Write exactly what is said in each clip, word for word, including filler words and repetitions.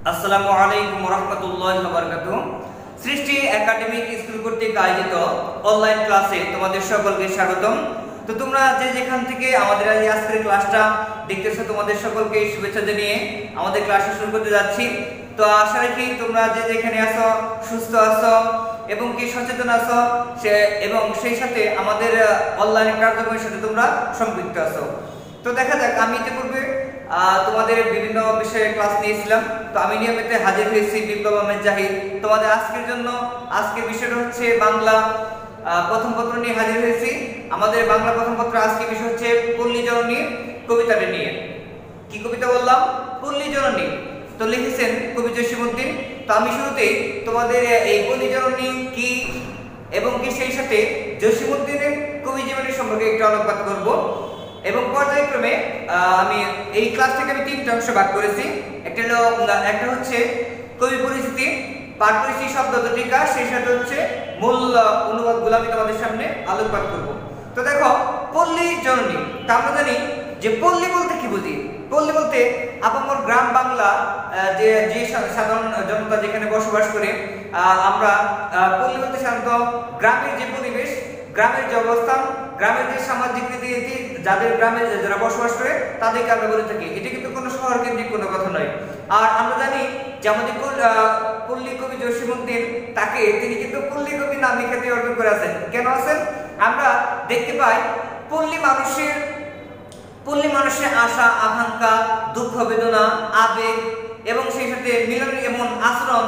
আসসালামু আলাইকুম ওয়া রাহমাতুল্লাহি ওয়া বারাকাতুহু। সৃষ্টি একাডেমিক স্কুল কর্তৃক আয়োজিত অনলাইন ক্লাসে তোমাদের সকলকে স্বাগতম। তো তোমরা যে যেখান থেকে আমাদের এই আজকের ক্লাসটা দেখতেছো, তোমাদের সকলকে শুভেচ্ছা জানিয়ে আমাদের ক্লাস শুরু করতে যাচ্ছি। তো আশা রাখি তোমরা যে যেখানে আছো সুস্থ আছো এবং কি সচেতন আছো, সে এবং সেই সাথে আমাদের অনলাইন কার্যক্রমের সাথে তোমরা সম্পৃক্ত আছো। তো দেখা যাক, আমি ইতিপূর্বে তোমাদের বিভিন্ন বিষয়ে ক্লাস নিয়েছিলাম। তো আমি নিয়মিত হাজির হয়েছি বিপ্লব আহমেদ জাহিদ। তোমাদের আজকের জন্য আজকের বিষয়টা হচ্ছে বাংলা প্রথম পত্র নিয়ে হাজির হয়েছি। আমাদের বাংলা প্রথম পত্র আজকের বিষয় হচ্ছে পল্লী জননী কবিতাটি নিয়ে। কি কবিতা বললাম? পল্লী জননী। তো লিখেছেন কবি জসিমউদ্দিন। তো আমি শুরুতেই তোমাদের এই পল্লী জননী কি এবং কি সেই সাথে জসিমউদ্দিনের কবি জীবনী সম্পর্কে একটু আলোকপাত করব এবং পর্যায়ক্রমে আমি এই ক্লাসটাকে আমি তিনটা অংশ ভাগ করেছি। একটা হলো একটা হচ্ছে কবি পরিচিতি, পাঠ পরিচিতি, শব্দ টিকা, সেই সাথে হচ্ছে মূল অনুবাদগুলো আমি তোমাদের সামনে আলোকপাত করব। তো দেখো, পল্লী জননী। তা আমরা জানি যে পল্লী বলতে কি বুঝি। পল্লী বলতে আপামর গ্রাম বাংলা যে যে সাধারণ জনতা যেখানে বসবাস করে, আমরা পল্লী বলতে সাধারণত গ্রামের যে পরিবেশ, গ্রামের যে অবস্থান, গ্রামের যে সামাজিক রীতিনীতি, যাদের গ্রামে যারা বসবাস করে তাদেরকে আমরা বলে থাকি। এটা কিন্তু কোনো শহর কেন্দ্রিক কোনো কথা নয়। আর আমরা জানি যে আমাদের পল্লী কবি জসিমউদ্দিন, তাকে তিনি কিন্তু পল্লী কবি নামে খ্যাতি অর্জন করে আছেন। কেন আছেন? আমরা দেখতে পাই পল্লী মানুষের পল্লী মানুষের আশা আকাঙ্ক্ষা, দুঃখ বেদনা, আবেগ এবং সেই সাথে মিলন এমন আচরণ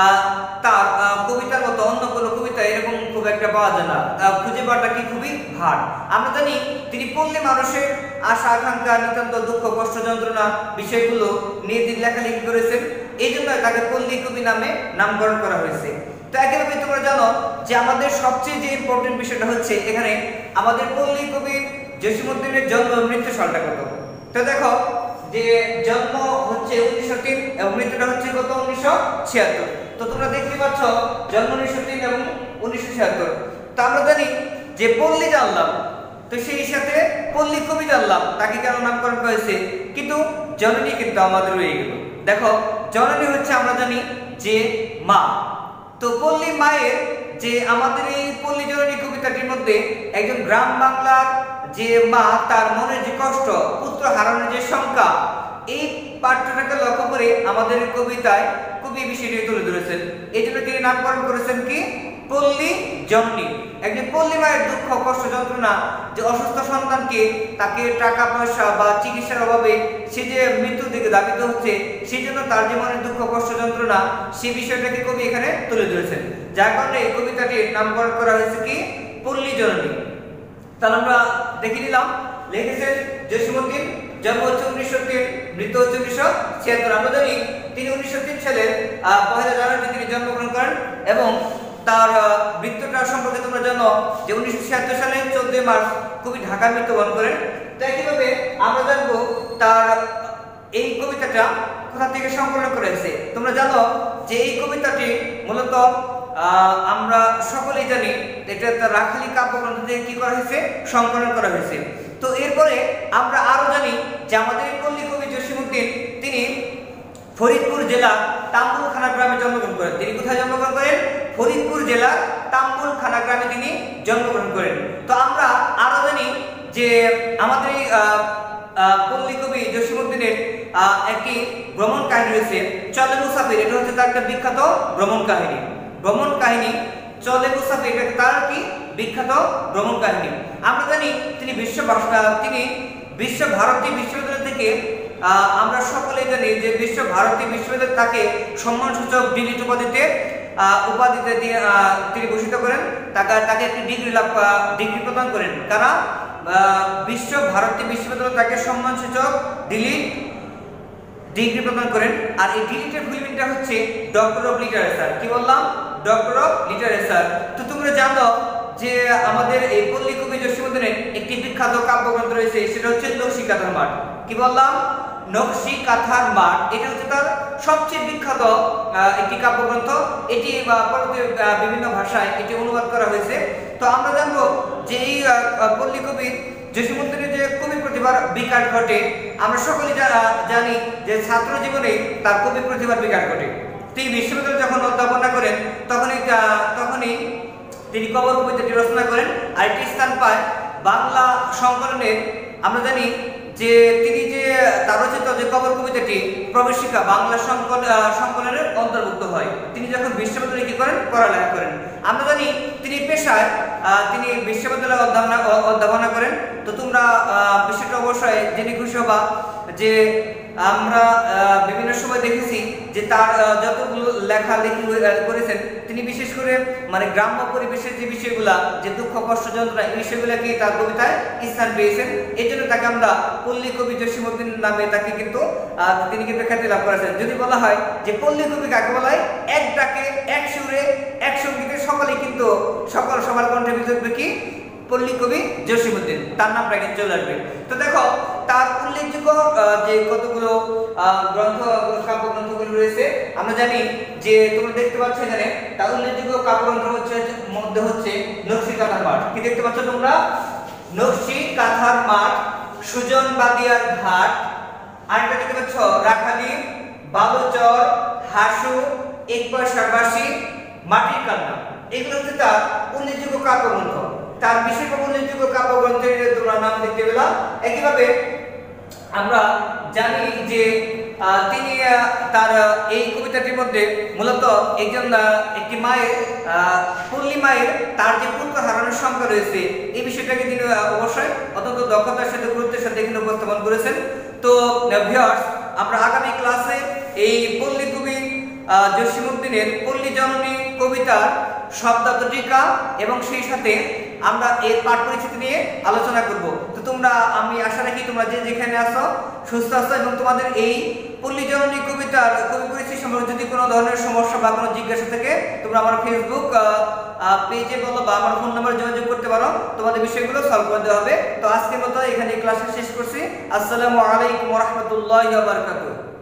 তার কবিতার মতো অন্য কোনো কবিতা এরকম খুব একটা পাওয়া যায় না। খুঁজে পাওয়াটা কি খুবই ভার। আমরা জানি তিনি পল্লী মানুষের আশা আকাঙ্ক্ষা, নিতান্ত দুঃখ কষ্ট যন্ত্রণা বিষয়গুলো নিয়ে তিনি লেখালেখি করেছেন। এই জন্য তাকে পল্লী কবি নামে নামকরণ করা হয়েছে। তো একইভাবে তোমরা জানো যে আমাদের সবচেয়ে যে ইম্পর্টেন্ট বিষয়টা হচ্ছে এখানে আমাদের পল্লী কবি জসিমউদ্দিনের জন্ম মৃত্যু সালটা কত। তো দেখো যে জন্ম হচ্ছে উনিশশো তিন এবং মৃত্যুটা হচ্ছে কত? উনিশশো ছিয়াত্তর। তো তোমরা দেখতে পাচ্ছ জন্ম উনিশশো তিন এবং উনিশশো ছিয়াত্তর। তো আমরা জানি যে পল্লী জানলাম, তো সেই সাথে পল্লী কবি জানলাম, তাকে কেন নামকরণ করেছে, কিন্তু জননী কিন্তু আমাদের রয়ে গেল। দেখো, জননী হচ্ছে আমরা জানি যে মা। তো পল্লী মায়ের যে আমাদের এই পল্লী জননী কবিতাটির মধ্যে একজন গ্রাম বাংলার যে মা, তার মনের যে কষ্ট, পুত্র হারানোর যে শঙ্কা, এই পাঠ্যটাকে লক্ষ্য করে আমাদের কবিতায় কবি বিষয়টি তুলে ধরেছেন। এই জন্য তিনি নামকরণ করেছেন কি পল্লী জননী। একজন পল্লী মায়ের দুঃখ কষ্ট যন্ত্রণা, যে অসুস্থ সন্তানকে তাকে টাকা পয়সা বা চিকিৎসার অভাবে সে যে মৃত্যুর দিকে ধাবিত হচ্ছে, সেই জন্য তার যে মনের দুঃখ কষ্ট যন্ত্রণা, সেই বিষয়টাকে কবি এখানে তুলে ধরেছেন। যার কারণে এই কবিতাটির নামকরণ করা হয়েছে কি পল্লী জননী। তাহলে আমরা দেখে নিলাম, লিখেছেন জসিমউদ্দিন, জন্ম হচ্ছে উনিশশো তিন, মৃত্যু হচ্ছে উনিশশো ছিয়াত্তর। আমরা জানি তিনি উনিশশো তিন সালের পহেলা জানুয়ারি তিনি জন্মগ্রহণ করেন এবং তার মৃত্যুটা সম্পর্কে তোমরা জানো যে উনিশশো ছিয়াত্তর সালে চোদ্দই মার্চ কবি ঢাকায় মৃত্যুবরণ করেন। তো একইভাবে আমরা জানবো তার এই কবিতাটা কোথা থেকে সংকলন করেছে। তোমরা জানো যে এই কবিতাটি মূলত আমরা সকলেই জানি এটা তার রাখালি কাব্যগ্রন্থ থেকে কি করা হয়েছে, সংকলন করা হয়েছে। তো এরপরে আমরা আরো জানি যে আমাদের পল্লী কবি জসিমউদ্দিন তিনি ফরিদপুর জেলার তাম্বুলখানা গ্রামে জন্মগ্রহণ করেন। তিনি কোথায় জন্মগ্রহণ করেন? ফরিদপুর জেলার তাম্বুলখানা গ্রামে তিনি জন্মগ্রহণ করেন। তো আমরা আরো জানি যে আমাদের এই পল্লী কবি জসিমউদ্দিনের একটি ভ্রমণ কাহিনী রয়েছে, চলে মুসাফির। এটা হচ্ছে তার একটা বিখ্যাত ভ্রমণ কাহিনী। ভ্রমণ কাহিনী চলে মুসাফির, এটা তার কি বিখ্যাত ভ্রমণ কাহিনী। আমরা জানি তিনি বিশ্ব তিনি বিশ্ব ভারতী বিশ্ববিদ্যালয় থেকে আমরা সকলেই জানি যে বিশ্ব ভারতী বিশ্ববিদ্যালয় তাকে সম্মানসূচক ডিলিট উপাধিতে উপাধিতে দিয়ে তিনি ভূষিত করেন। তাকে তাকে একটি ডিগ্রি লাভ ডিগ্রি প্রদান করেন। কারা? বিশ্ব ভারতী বিশ্ববিদ্যালয় তাকে সম্মানসূচক ডিলিট ডিগ্রি প্রদান করেন। আর এই ডিলিটের ফুলমিনটা হচ্ছে ডক্টর অফ লিটারেচার। কি বললাম? Doctor of literature. তো তোমরা জানো যে আমাদের এই পল্লী কবি জসিমউদ্দিনের একটি বিখ্যাত কাব্যগ্রন্থ রয়েছে, সেটা হচ্ছে নকশিকাঁথার মাঠ। কি বললাম? নকশিকাঁথার মাঠ। এটা হচ্ছে তার সবচেয়ে বিখ্যাত একটি কাব্যগ্রন্থ। এটি পরবর্তী বিভিন্ন ভাষায় এটি অনুবাদ করা হয়েছে। তো আমরা জানবো যে এই পল্লী কবি জসীমউদ্দিনের যে কবি প্রতিভার বিকাশ ঘটে, আমরা সকলেই যারা জানি যে ছাত্র জীবনে তার কবি প্রতিভার বিকাশ ঘটে। তিনি বিশ্ববিদ্যালয়ে যখন অধ্যাপনা করেন তখনই তখনই তিনি কবর কবিতাটি রচনা করেন, আর এটি স্থান পায় বাংলা সংকলনের। আমরা জানি যে তিনি যে তার রচিত যে কবর কবিতাটি প্রবেশিকা বাংলা সংকলনের অন্তর্ভুক্ত হয়। তিনি যখন বিশ্ববিদ্যালয়ে কি করেন, পড়ালেখা করেন। আমরা জানি তিনি পেশায় তিনি বিশ্ববিদ্যালয়ে অধ্যাপনা অধ্যাপনা করেন। তো তোমরা বিষয়টা অবশ্যই জেনে খুশি হবা যে আমরা বিভিন্ন সময় দেখেছি যে তার যতগুলো লেখালেখি করেছেন তিনি বিশেষ করে মানে গ্রাম্য পরিবেশের যে বিষয়গুলা, যে দুঃখ কষ্ট যন্ত্রণা, এই বিষয়গুলোকে তার কবিতায় স্থান পেয়েছেন। এই জন্য তাকে আমরা পল্লী কবি জসীমউদ্দিন নামে তাকে কিন্তু তিনি কিন্তু খ্যাতি লাভ করেছেন। যদি বলা হয় যে পল্লী কবি কাকে বলা হয়, এক ডাকে এক সুরে এক সঙ্গীতে সকলেই কিন্তু সকল সবার কণ্ঠে বিচরবে কি পল্লী কবি জসীমউদ্দিন, তার নামটা কিন্তু চলে আসবে। তো দেখো তার উল্লেখযোগ্য যে কতগুলো গ্রন্থ কাব্যগ্রন্থগুলো রয়েছে, আমরা জানি যে তোমরা দেখতে পাচ্ছ এখানে তার উল্লেখযোগ্য কাব্যগ্রন্থ হচ্ছে মধ্যে হচ্ছে নকশি কাঁথার মাঠ। কি দেখতে পাচ্ছ তোমরা? নকশি কাঁথার মাঠ, সুজন বাদিয়ার ঘাট, আরেকটা দেখতে পাচ্ছ রাখালি, বালুচর, হাসু, এক পয়সার বাসি, মাটির কান্না। এগুলো হচ্ছে তার উল্লেখযোগ্য কাব্যগ্রন্থ। তার বিশেষভাবে উল্লেখযোগ্য কাব্যগ্রন্থের তোমরা নাম দেখতে পেলাম। একইভাবে আমরা জানি যে তিনি তার এই কবিতাটির মধ্যে মূলত একজন একটি মায়ের পল্লী মায়ের তার যে পুত্র হারানোর সংখ্যা রয়েছে এই বিষয়টাকে তিনি অবশ্যই অত্যন্ত দক্ষতার সাথে গুরুত্বের সাথে এখানে উপস্থাপন করেছেন। তো ভিউয়ার্স, আমরা আগামী ক্লাসে এই পল্লী কবি জসীমউদ্দিনের পল্লী জননী কবিতার শব্দার্থ টিকা এবং সেই সাথে আমরা এর পাঠ পরিচিতি নিয়ে আলোচনা করব। তো তোমরা, আমি আশা রাখি তোমরা যে যেখানে আছো সুস্থ আছো এবং তোমাদের এই পল্লী জননী কবিতার কবি পরিচিতি সম্পর্কে যদি কোনো ধরনের সমস্যা বা কোনো জিজ্ঞাসা থাকে তোমরা আমার ফেসবুক পেজে বলো বা আমার ফোন নাম্বারে যোগাযোগ করতে পারো, তোমাদের বিষয়গুলো সলভ করে দেওয়া হবে। তো আজকের মতো এখানে ক্লাসটা শেষ করছি। আসসালামু আলাইকুম ওয়া রাহমাতুল্লাহি ওয়া বারাকাতুহু।